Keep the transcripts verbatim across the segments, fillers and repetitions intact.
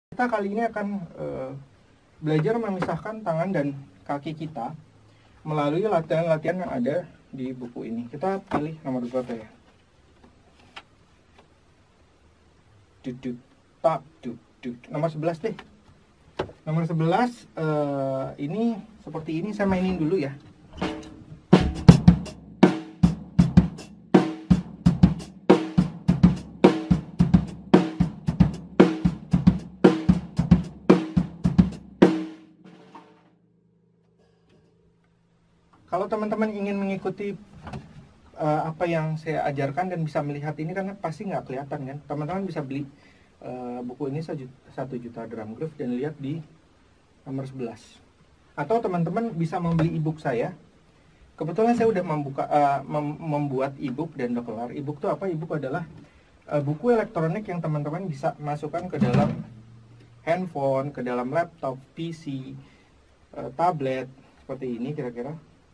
Kita kali ini akan uh, belajar memisahkan tangan dan kaki kita melalui latihan-latihan yang ada di buku ini. Kita pilih nomor berapa ya? Duduk, tak, duduk. Nomor sebelas deh. Nomor sebelas, uh, ini seperti ini, saya mainin dulu ya. Kalau teman-teman ingin mengikuti uh, apa yang saya ajarkan dan bisa melihat ini, kan pasti nggak kelihatan kan. Teman-teman bisa beli uh, buku ini satu juta drum groove dan lihat di nomor sebelas. Atau teman-teman bisa membeli ebook saya. Kebetulan saya udah membuka, uh, mem membuat ebook dan udah kelar. Ebook itu apa? Ebook adalah uh, buku elektronik yang teman-teman bisa masukkan ke dalam handphone, ke dalam laptop, P C, uh, tablet, seperti ini kira-kira.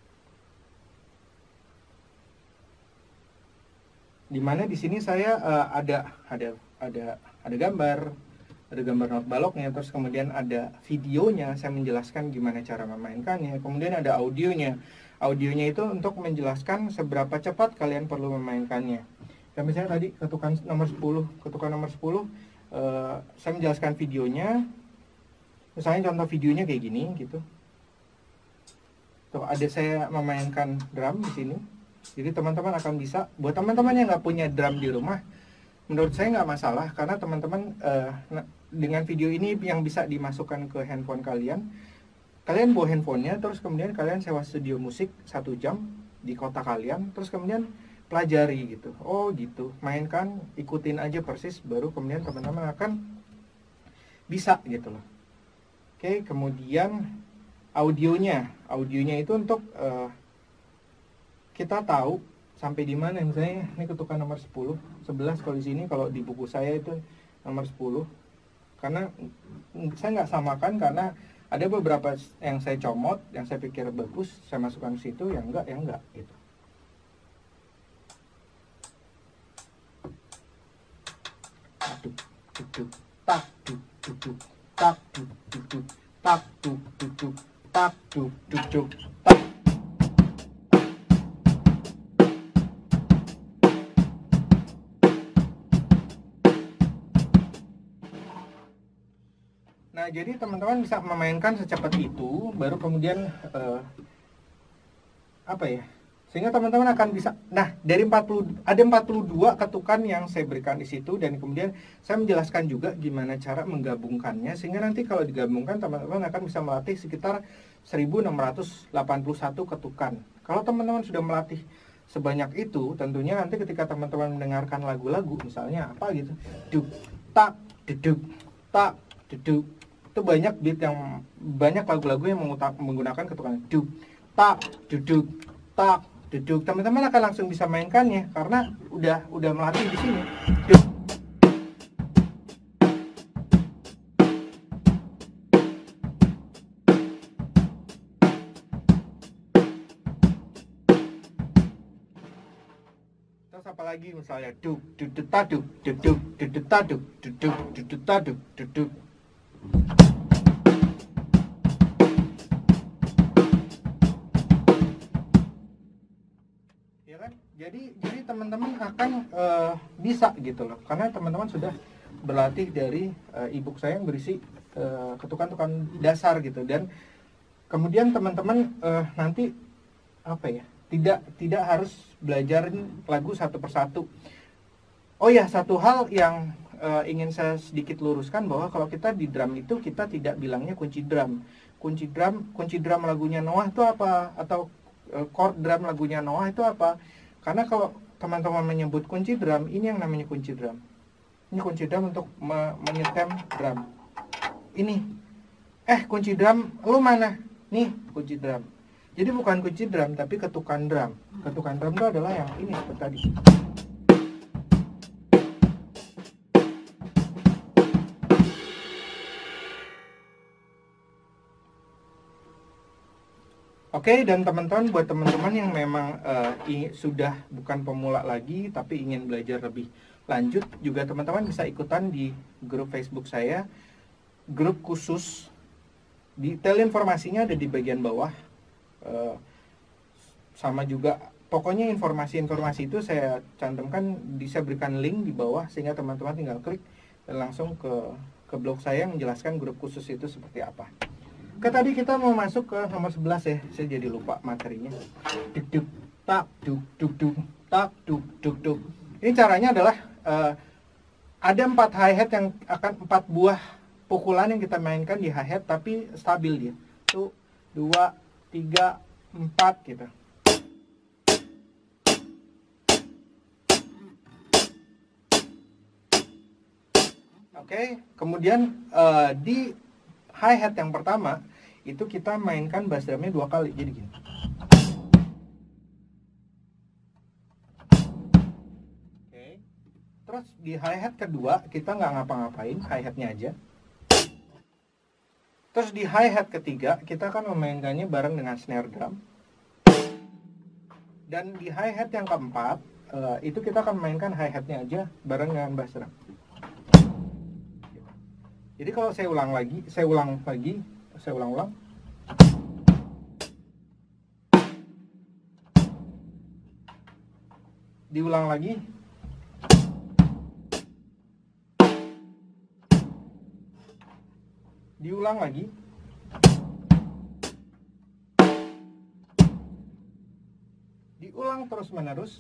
Dimana di sini saya uh, ada ada ada ada gambar, ada gambar not baloknya, terus kemudian ada videonya, saya menjelaskan gimana cara memainkannya, kemudian ada audionya. Audionya itu untuk menjelaskan seberapa cepat kalian perlu memainkannya. Dan misalnya tadi ketukan nomor sepuluh, ketukan nomor sepuluh, uh, saya menjelaskan videonya. Misalnya contoh videonya kayak gini gitu. Tuh ada saya memainkan drum di sini. Jadi teman-teman akan bisa, buat teman-teman yang nggak punya drum di rumah, menurut saya nggak masalah, karena teman-teman uh, dengan video ini yang bisa dimasukkan ke handphone kalian, kalian bawa handphonenya, terus kemudian kalian sewa studio musik satu jam di kota kalian, terus kemudian pelajari gitu. Oh gitu, mainkan, ikutin aja persis, baru kemudian teman-teman akan bisa gitu loh. Oke, kemudian audionya, audionya itu untuk uh, kita tahu sampai di mana. Misalnya ini ketukan nomor sepuluh, sebelas kalau di sini, kalau di buku saya itu nomor sepuluh. Karena saya nggak samakan, karena ada beberapa yang saya comot, yang saya pikir bagus, saya masukkan ke situ, yang enggak, yang enggak gitu. Duduk, duduk, tak, duduk, tak, duduk, tak, duduk, tak, duduk, tak. Nah, jadi teman-teman bisa memainkan secepat itu, baru kemudian uh, apa ya? Sehingga teman-teman akan bisa. Nah, dari empat puluh ada empat puluh dua ketukan yang saya berikan di situ, dan kemudian saya menjelaskan juga gimana cara menggabungkannya, sehingga nanti kalau digabungkan teman-teman akan bisa melatih sekitar seribu enam ratus delapan puluh satu ketukan. Kalau teman-teman sudah melatih sebanyak itu, tentunya nanti ketika teman-teman mendengarkan lagu-lagu, misalnya apa gitu, duk tak duduk tak duduk, itu banyak beat yang banyak lagu-lagu yang menggunakan ketukan duk tak duduk tak duduk. Teman-teman akan langsung bisa mainkannya karena udah udah melatih di sini. Duk. Terus apa lagi, misalnya duk duduk taduk duduk duduk taduk duduk duduk taduk duduk. Ya kan? Jadi jadi teman-teman akan uh, bisa gitu loh, karena teman-teman sudah berlatih dari uh, ebook saya yang berisi uh, ketukan-ketukan dasar gitu, dan kemudian teman-teman uh, nanti apa ya? Tidak tidak harus belajar lagu satu persatu. Oh ya, satu hal yang uh, ingin saya sedikit luruskan, bahwa kalau kita di drum itu kita tidak bilangnya kunci drum. Kunci drum, kunci drum lagunya Noah itu apa? Atau uh, chord drum lagunya Noah itu apa? Karena kalau teman-teman menyebut kunci drum, ini yang namanya kunci drum. Ini kunci drum untuk me menyetem drum. Ini. Eh, kunci drum lu mana? Nih, kunci drum. Jadi bukan kunci drum, tapi ketukan drum. Ketukan drum itu adalah yang ini seperti tadi. Oke, dan teman-teman, buat teman-teman yang memang uh, sudah bukan pemula lagi tapi ingin belajar lebih lanjut, juga teman-teman bisa ikutan di grup Facebook saya. grup khusus. Detail informasinya ada di bagian bawah. Uh, sama juga, pokoknya informasi-informasi itu saya cantumkan, bisa berikan link di bawah sehingga teman-teman tinggal klik dan langsung ke ke blog saya menjelaskan grup khusus itu seperti apa. Oke, tadi kita mau masuk ke nomor sebelas ya. Saya jadi lupa materinya. Duk duk tak duk duk duk tak duk duk duk. Ini caranya adalah uh, ada empat hi-hat yang akan empat buah pukulan yang kita mainkan di hi-hat tapi stabil dia. Satu, dua, tiga, empat gitu. Oke, kemudian uh, di hi-hat yang pertama itu kita mainkan bass drumnya dua kali, jadi gini. Oke. Terus di hi-hat kedua kita nggak ngapa-ngapain, hi-hatnya aja. Terus di hi-hat ketiga kita akan memainkannya bareng dengan snare drum. Dan di hi-hat yang keempat uh, itu kita akan mainkan hi-hatnya aja bareng dengan bass drum. Jadi kalau saya ulang lagi, saya ulang lagi, saya ulang-ulang. Diulang lagi. Diulang lagi. Diulang terus-menerus.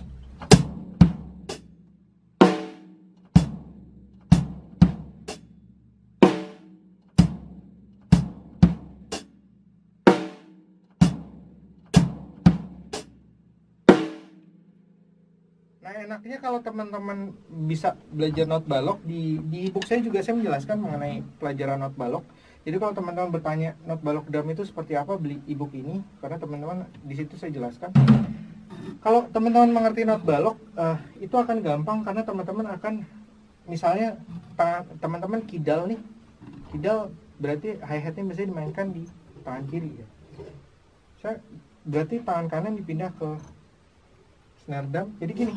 Nah, enaknya kalau teman-teman bisa belajar not balok, di di ebook saya juga saya menjelaskan mengenai pelajaran not balok. Jadi kalau teman-teman bertanya not balok drum itu seperti apa, beli ebook ini karena teman-teman di situ saya jelaskan. Kalau teman-teman mengerti not balok, uh, itu akan gampang karena teman-teman akan misalnya teman-teman kidal nih. Kidal berarti hi-hatnya biasanya dimainkan di tangan kiri ya. Saya berarti tangan kanan dipindah ke snare drum, jadi gini.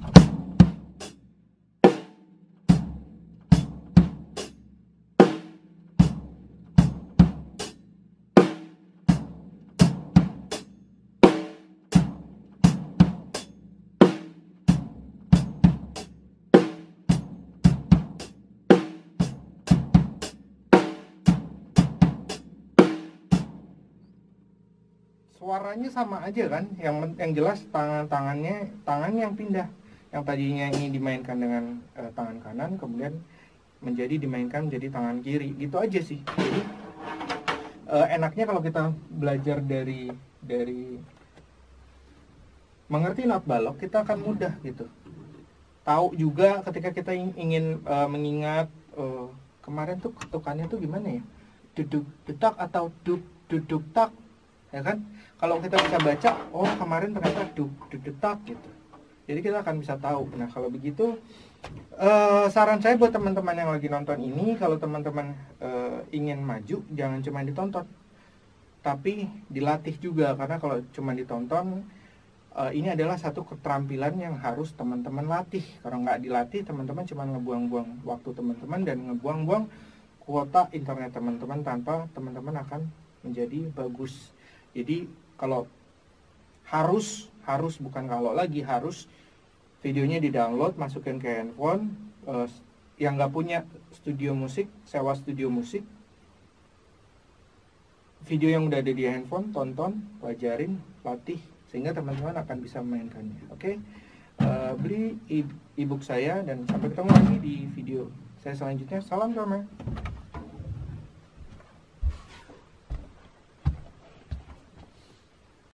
Suaranya sama aja kan, yang yang jelas tangan tangannya tangan yang pindah, yang tadinya ini dimainkan dengan uh, tangan kanan kemudian menjadi dimainkan menjadi tangan kiri, gitu aja sih. Jadi uh, enaknya kalau kita belajar dari dari mengerti not balok, kita akan mudah gitu. Tahu juga ketika kita ingin uh, mengingat uh, kemarin tuh ketukannya tuh gimana ya, duduk detak atau duk duduk tak, ya kan? Kalau kita bisa baca, oh kemarin ternyata duk detak gitu. Jadi kita akan bisa tahu. Nah kalau begitu, uh, saran saya buat teman-teman yang lagi nonton ini, kalau teman-teman uh, ingin maju, jangan cuma ditonton, tapi dilatih juga. Karena kalau cuma ditonton, uh, ini adalah satu keterampilan yang harus teman-teman latih. Kalau nggak dilatih, teman-teman cuma ngebuang-buang waktu teman-teman dan ngebuang-buang kuota internet teman-teman tanpa teman-teman akan menjadi bagus. Jadi kalau harus, harus bukan kalau lagi, harus videonya di-download, masukin ke handphone. uh, Yang nggak punya studio musik, sewa studio musik, video yang udah ada di handphone, tonton, pelajarin, latih, sehingga teman-teman akan bisa memainkannya. Oke, okay? uh, beli e-book saya dan sampai ketemu lagi di video saya selanjutnya. Salam drama.